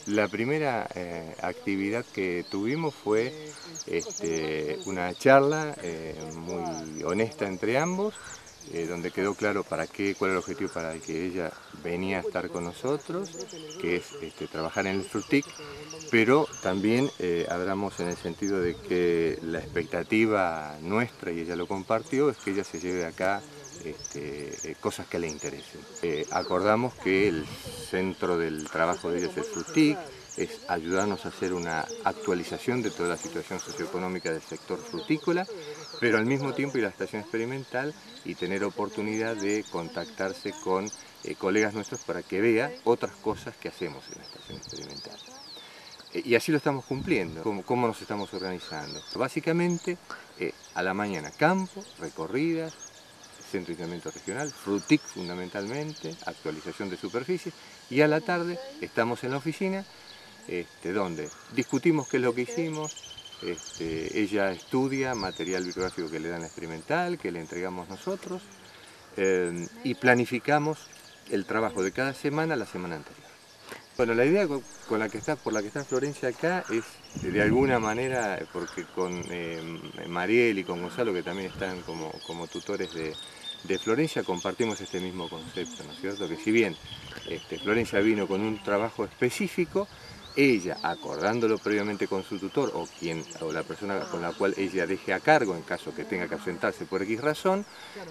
La primera actividad que tuvimos fue una charla muy honesta entre ambos, donde quedó claro cuál era el objetivo para el que ella venía a estar con nosotros, que es trabajar en el Frutic, pero también hablamos en el sentido de que la expectativa nuestra, y ella lo compartió, es que ella se lleve acá cosas que le interesen. Acordamos que el centro del trabajo de ella es el Frutic, es ayudarnos a hacer una actualización de toda la situación socioeconómica del sector frutícola, pero al mismo tiempo ir a la estación experimental y tener oportunidad de contactarse con colegas nuestros para que vea otras cosas que hacemos en la estación experimental. Y así lo estamos cumpliendo. ¿Cómo nos estamos organizando? Básicamente, a la mañana campo, recorridas, centro de aislamiento regional, Frutic fundamentalmente, actualización de superficies, y a la tarde estamos en la oficina, donde discutimos qué es lo que hicimos, ella estudia material bibliográfico que le dan a experimental, que le entregamos nosotros, y planificamos el trabajo de cada semana la semana anterior. Bueno, la idea por la que está Florencia acá es, de alguna manera, porque con Mariel y con Gonzalo, que también están como tutores de Florencia, compartimos este mismo concepto, ¿no es cierto? Que si bien Florencia vino con un trabajo específico, ella, acordándolo previamente con su tutor o la persona con la cual ella deje a cargo, en caso que tenga que ausentarse por X razón,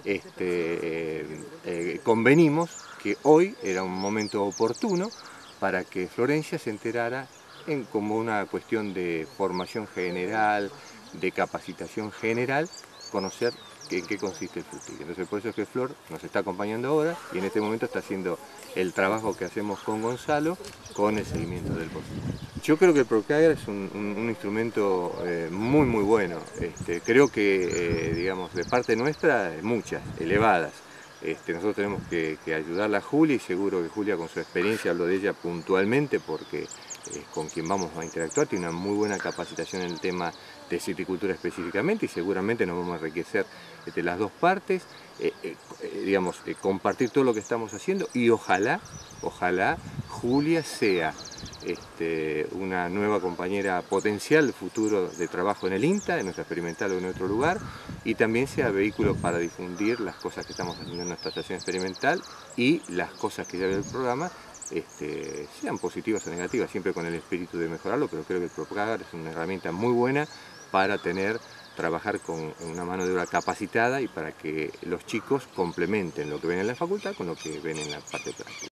convenimos que hoy era un momento oportuno para que Florencia se enterara como una cuestión de formación general, de capacitación general, conocer en qué consiste el Frutic. Entonces por eso es que Flor nos está acompañando ahora y en este momento está haciendo el trabajo que hacemos con Gonzalo con el seguimiento del proceso. Yo creo que el Procagra es un instrumento muy bueno. Creo que, digamos, de parte nuestra, muchas, elevadas. Nosotros tenemos que ayudarla a Julia, y seguro que Julia, con su experiencia, hablo de ella puntualmente porque con quien vamos a interactuar, tiene una muy buena capacitación en el tema de silvicultura específicamente, y seguramente nos vamos a enriquecer de las dos partes, compartir todo lo que estamos haciendo, y ojalá Julia sea una nueva compañera potencial futuro de trabajo en el INTA, en nuestra experimental o en otro lugar, y también sea vehículo para difundir las cosas que estamos haciendo en nuestra estación experimental y las cosas que ya ve el programa, sean positivas o negativas, siempre con el espíritu de mejorarlo, pero creo que el Procagra es una herramienta muy buena para trabajar con una mano de obra capacitada y para que los chicos complementen lo que ven en la facultad con lo que ven en la parte práctica.